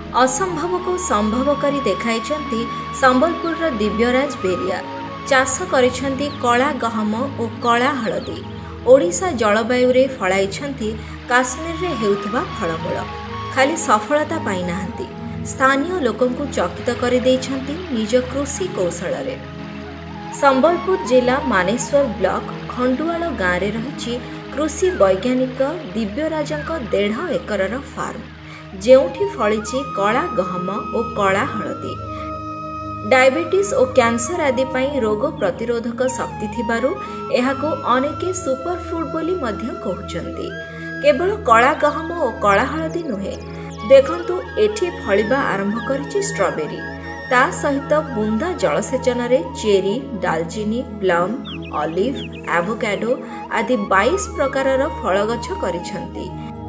असंभव को संभव करी देखाइछन्ति संबलपुर दिव्यराज बेरिया। चाष करिछन्ति कला गहम और कला हलदी। ओडिशा जलवायु रे फळाइछन्ति काश्मीर रे हेउथबा फळमूल। खाली सफलता पाई नाहंती, स्थानीय लोकंकु चकित करि दैछन्ति निज कृषि कौशल रे। संबलपुर जिला मानेश्वर ब्लॉक खंडुआल गाँव रे रहिछि कृषि वैज्ञानिक दिव्यराजंक 1.5 एकरर फार्म, जेउठी फळिछि कला गहम और कला हलदी। डायबिटीज और कैंसर आदि पई रोग प्रतिरोधक शक्ति थिबारु एहाको अनेके सुपर फूड बोली मध्य कहउचंती। केवल कला गहम और कला हलदी नुहे, देखंतु एठी फळिबा आरंभ करिछि स्ट्रॉबेरी। ता सहित बुंदा जलसेचन रे चेरी, दालचीनी, प्लम, ऑलिव, एवोकाडो आदि 22 प्रकारर फल गछ करिछंती।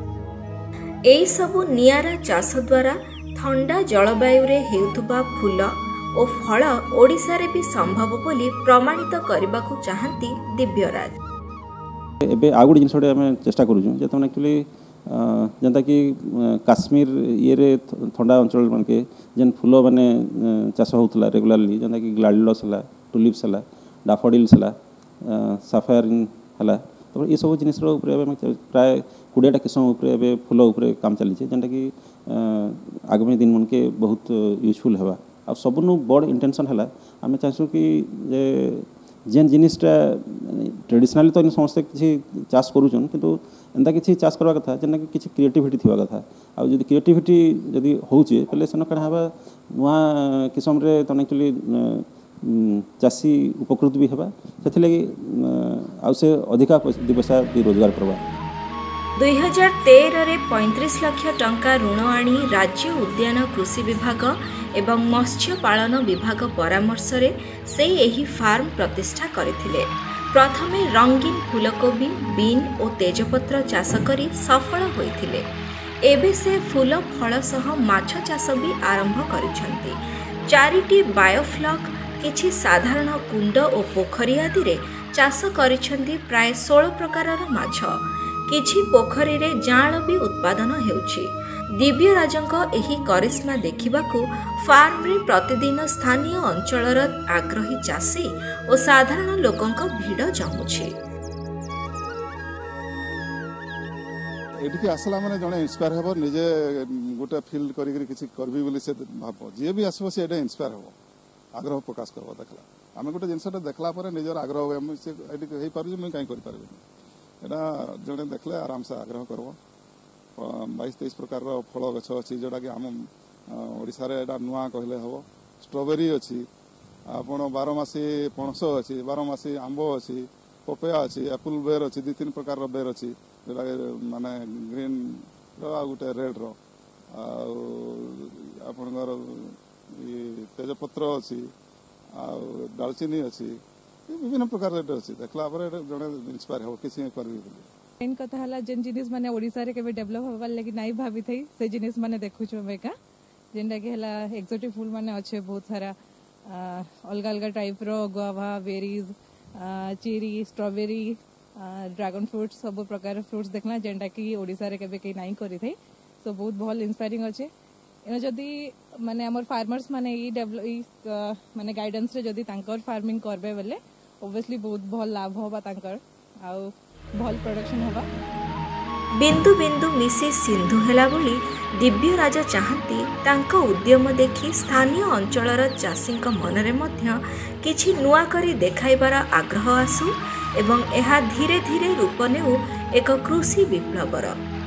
एई सबु नियारा चाष द्वारा ठंडा जलवायु रे हेउथबा फूल और फल ओडिशा रे भी संभव बोली प्रमाणित करबाकू चाहंती दिव्यराज। एबे आगुड जिनसडे हम चेष्टा करूछु जे तने एक्चुअली जनता कि काश्मीर ये रे ठंडा अंचल मन के जेन फूल माने चाष होतला रेगुलरली, जनता कि ग्लाडियोलस हला, टुलिप्स हला, डाफोडिल्स हला, साफायरिन हला। तो ये सब जिनिस रो ऊपर प्राय 20टा किस्म ऊपर फूल ऊपर काम चली जेनटा कि आगामी दिन मन के बहुत यूजफुल हेबा। आ सबनु बड़ इंटेंशन है आम चाहूँ कि जेन जिनिसटा ट्रेडिशनली तो समस्ते किसी चाष करूँ किंतु एंता किसी चाष करवा कथा जेना कि किसी क्रिएटिविटी थिबा कथा। आ जदि क्रिएटिविटी जदि होउचे पहले सेन कण हबा नुआ किस्म रे तने एक्चुअली चाषी उपकृत भी हेबा, सेथि लागि आ से अधिका पैसा भी रोजगार करबा। 2013 रे 35 लाख टंका ऋण आनी राज्य उद्यान कृषि विभाग एवं मत्स्य पालन विभाग परामर्श रे से एही फार्म प्रतिष्ठा करथिले। प्रथमे रंगीन फूलकोबी, बीन और तेजपत्र चाष करी सफल होइथिले। एबे से फूल फल सह माछ चाष भी आरंभ करिसंती। 4टी बायोफ्लॉक, किछि साधारण कुंड और पोखरी आदि रे चाष करिसंती प्राय 16 प्रकारर माछ। किछि पोखरी रे जाळ भी उत्पादन हेउछि। दिव्यराजंक एही करिश्मा देखिबाकू फार्म रे प्रतिदिन स्थानीय अंचलर आग्रही चाषी और साधारण लोकंक भीड़ जमुछि। एटिके आसला माने जणे इंस्पायर हेबो, निजे गोटे फील्ड करी किछि करबी बोली से भाबो। जे भी आसबो से एडे इंस्पायर हेबो, आग्रह प्रकाश करबो। देखला आमे गोटे जिनसटा देखला परे निजर आग्रह होय हम से एटिके हेई पारु जे मैं काई करि पारबे। एटा जणे देखले आराम से आग्रह करबो। 22-23 प्रकार फल गछ अच्छी जोटा कि आम ओडिशा रे एटा नुआ कहले हबो। स्ट्रॉबेरी अच्छी, आपण 12मासी पणस अच्छी, 12मासी आंबो अच्छी, पपया अच्छी, एप्पल बेर अच्छी, 2-3 प्रकार बेर अच्छी जोटा माने ग्रीन रो गुटे रेड रो आपणकर तेजपत्र अच्छी, दालचीनी अच्छी, विभिन्न प्रकार रेट अच्छी। देखला जड़े इंस्पायर हो किसी मेन कथा हला जेन जिनिस माने ओडिसा रे केबे डेवलप होबार लागि नाही भाबी थई से जिनिस माने देखु छु मेका जेंडा के हला एक्सोटिक फूल माने अच्छे बहुत सारा अलग अलग टाइप रो guava, berries, cherry, strawberry, dragon fruit सब प्रकार फ्रूट्स देखना जेंडा कि ओडिसा रे केबे के नाही करि थई। सो बहुत भल इंस्पायरिंग अच्छे। एना जदी माने हमर फार्मर्स माने ई डेवलप माने गाइडेंस रे जदी तांकर फार्मिंग करबे बेले ऑब्वियसली बहुत भल लाभ होबा तांकर आ भल प्रोडक्शन होगा। बिंदु बिंदु मिसी सिंधु हेला बोली दिव्यराज चाहती तांको उद्यम देखि स्थानीय अंचलर चाषीक मनरे मध्य किछि नुआ करी देखाइबार आग्रह आसु एवं एहा धीरे धीरे रूप नेउ एक कृषि विप्लवर।